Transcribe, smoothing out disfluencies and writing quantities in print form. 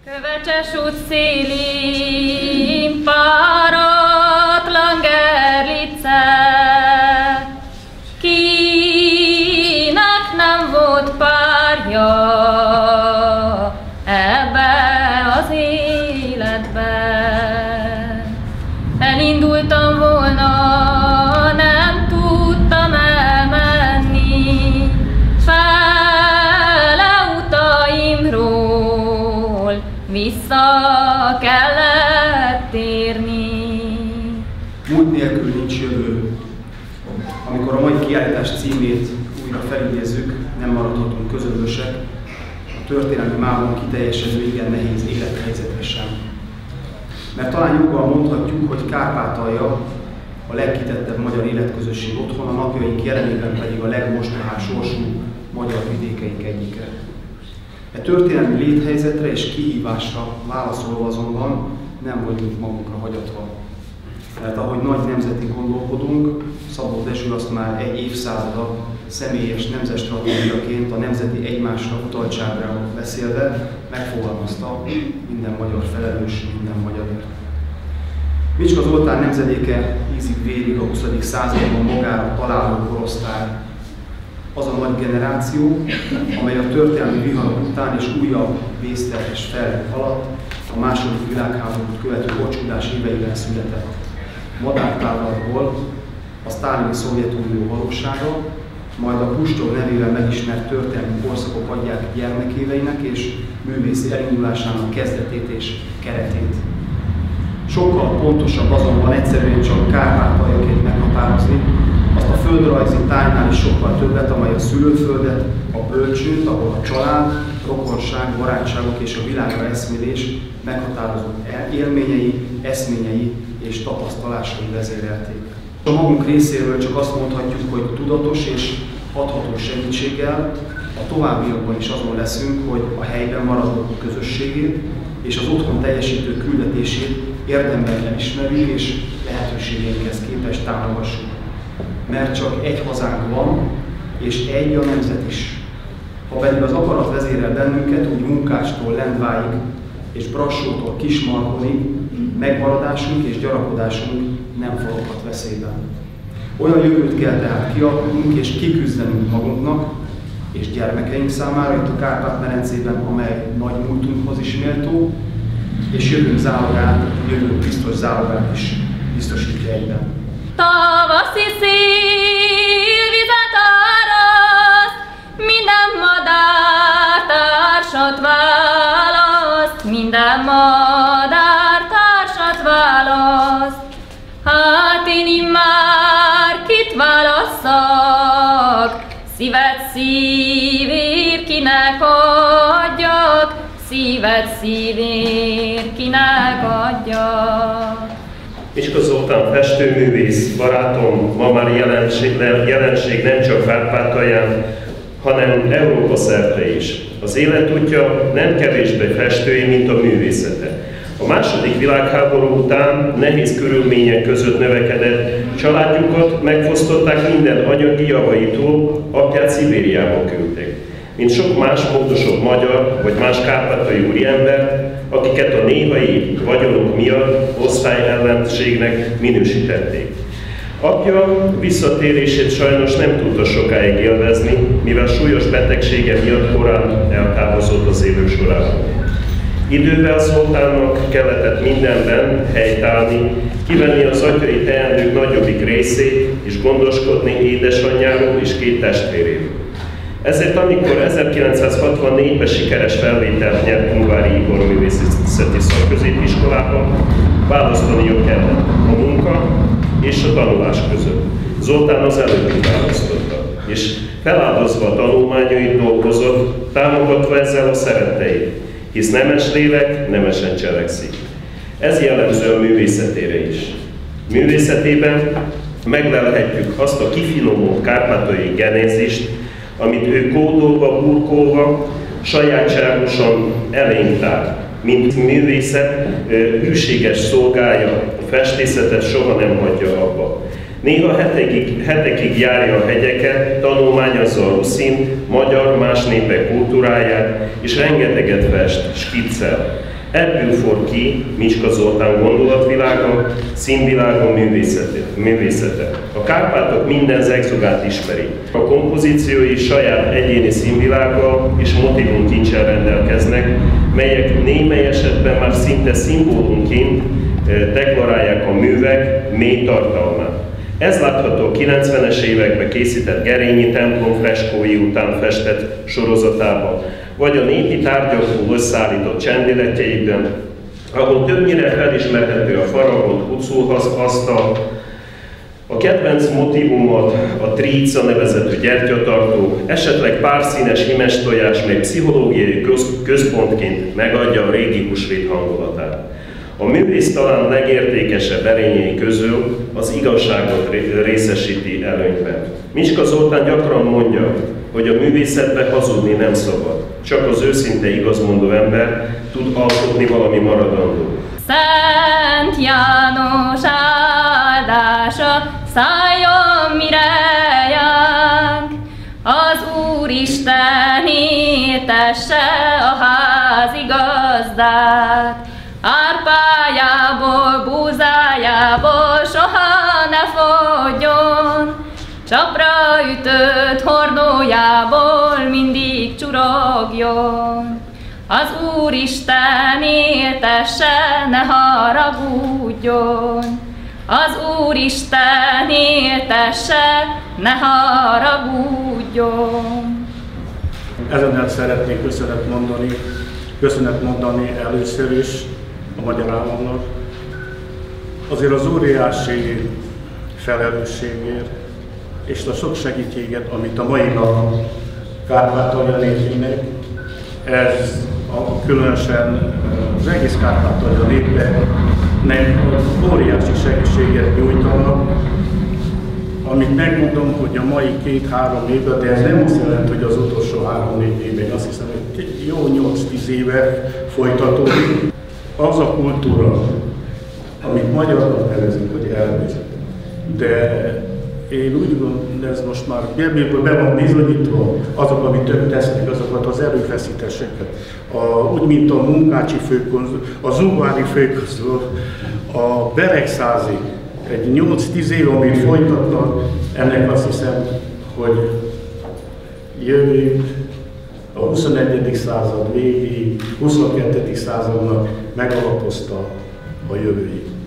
Kövecses út szélén páratlan gerlice, kinek nem volt párja ebbe az életbe. Elindultam volna, nem tudtam elmenni fele utaimról, vissza kellett térni. Múlt nélkül nincs jövő. Amikor a mai kiállítás címét újra felidézzük, nem maradhatunk közömbösek, a történelmi mávon kiteljesedő igen nehéz élethelyzetre sem. Mert talán joggal mondhatjuk, hogy Kárpátalja a legkitettebb magyar életközösség otthona, napjaink jelenében pedig a legmostohább sorsú magyar vidékeink egyike. E történelmi léthelyzetre és kihívásra válaszolva azonban nem vagyunk magunkra hagyatva. Mert ahogy nagy nemzeti gondolkodunk, Szabó Dezső azt már egy évszázada személyes nemzetstratégiaként a nemzeti egymásra utaltságra beszélve megfogalmazta: minden magyar felelős, minden magyarért. Micska Zoltán nemzedéke ízig-vérig a 20. században magára találó korosztály, az a nagy generáció, amely a történelmi viharok után és újabb vészterhes felhők alatt a második világháborút követő bocsúdás éveiben született. Madártávlatból a sztálini Szovjetunió valósága, majd a Hruscsov nevével megismert történelmi korszakok adják gyermekéveinek és művészi elindulásának kezdetét és keretét. Sokkal pontosabb azonban egyszerűen csak Kárpátaljaként meghatározni azt a földrajzi tájnál is sokkal többet, amely a szülőföldet, a bölcsőt, ahol a család, rokonság, barátságok és a világra eszmélés meghatározó élményei, eszményei és tapasztalásai vezérelték. A magunk részéről csak azt mondhatjuk, hogy tudatos és adható segítséggel a továbbiakban is azon leszünk, hogy a helyben maradó közösségét és az otthon teljesítő küldetését érdemben elismerjük és lehetőségeinkhez képest támogassuk. Mert csak egy hazánk van, és egy a nemzet is. Ha pedig az akarat vezérel bennünket, úgy Munkástól Lendváig és Brassótól Kismarhonig, megmaradásunk és gyarapodásunk nem foroghat veszélyben. Olyan jövőt kell tehát kialkotnunk és kiküzdenünk magunknak és gyermekeink számára itt a Kárpát-medencében, amely nagy múltunkhoz is méltó, és jövőnk biztos zálogát is biztosítja egyben. Tavaszi szélvizet áraszt, minden madár társat választ, minden madár társat választ. Hát én immár kit válasszak, szíved szívért kinek adjak, szíved szívért kinek adjak. Micska Zoltán festőművész barátom ma már jelenség nem csak Kárpátalján, hanem Európa szerte is. Az életútja nem kevésbé festői, mint a művészete. A második világháború után nehéz körülmények között növekedett, családjukat megfosztották minden anyagi javaitól, apját Szibériába küldték. Mint sok más módosok magyar vagy más kárpátaljai úriembert, akiket a néhai vagyonuk miatt osztályellenségnek minősítették. Apja visszatérését sajnos nem tudta sokáig élvezni, mivel súlyos betegsége miatt korán eltávozott az élők sorában. Idővel Zoltánnak kellett mindenben helytállni, kivenni az atyai teendők nagyobbik részét és gondoskodni édesanyjáról és két testvéréről. Ezért amikor 1964-ben sikeres felvételt nyert Ungvári Igor művészeti szakközépiskolában, választaniuk kellett a munka és a tanulás között. Zoltán az előbbi választotta, és feláldozva a tanulmányait dolgozott, támogatva ezzel a szeretteit, hisz nemes lélek nemesen cselekszik. Ez jellemző a művészetére is. Művészetében meglelhetjük azt a kifinomult kárpátaljai genézist, amit ő kódolva, burkolva, sajátságosan elénk tár. Mint művészet, hűséges szolgálja, a festészetet soha nem hagyja abba. Néha hetekig járja a hegyeket, tanulmányozza a ruszin, magyar, más népek kultúráját, és rengeteget fest, skiccel. Ebből for ki Micska Zoltán gondolatvilága, színvilága, művészete. A Kárpátok minden zegzugát ismeri. A kompozíciói saját egyéni színvilággal és motivumkincsel rendelkeznek, melyek némely esetben már szinte szimbólumként deklarálják a művek mély tartalmát. Ez látható a 90-es években készített Gerényi templom freskói után festett sorozatában, vagy a népi tárgyakból összeállított csendéletjeiben, ahol többnyire felismerhető a faragott hucóasztal, a kedvenc motivumat a tríca nevezetű gyertyatartó, esetleg párszínes himes tojás, mely pszichológiai központként megadja a régi húsvét hangulatát. A művész talán legértékesebb erényei közül az igazságot részesíti előnyben. Micska Zoltán gyakran mondja, hogy a művészetben hazudni nem szabad. Csak az őszinte igazmondó ember tud alkotni valami maradandó. Szent János áldása szálljon mireánk, az Úristen hirdesse a házigazdát. Árpájából, búzájából soha ne fogjon, csapra ütött hordójából mindig csurogjon. Az Úristen éltesse, ne haragudjon. Az Úristen éltesse, ne haragudjon. Ezen szeretnék köszönet mondani először is a Magyar Államnak, azért az óriási felelősségért és a sok segítséget, amit a mai nap Kárpátalja népének, ez különösen az egész Kárpátalja népnek óriási segítséget nyújtanak, amit megmondom, hogy a mai 2-3 évben, de ez nem azt jelenti, hogy az utolsó 3-4 évben, azt hiszem, hogy jó 8-10 éve folytatódik. Az a kultúra, amit magyarnak nevezünk, hogy elmészet. De én úgy gondolom, ez most már be van bizonyítva, azok, amit ők tesznek, azokat az erőfeszítéseket. Úgy, mint a Munkácsi főkonzul, a Zugvári főkonzul, a Beregszázi, egy 8-10 év, amit folytatnak, ennek azt hiszem, hogy jövő a 21. század végéig, 22. századnak megalapozta a jövőjét.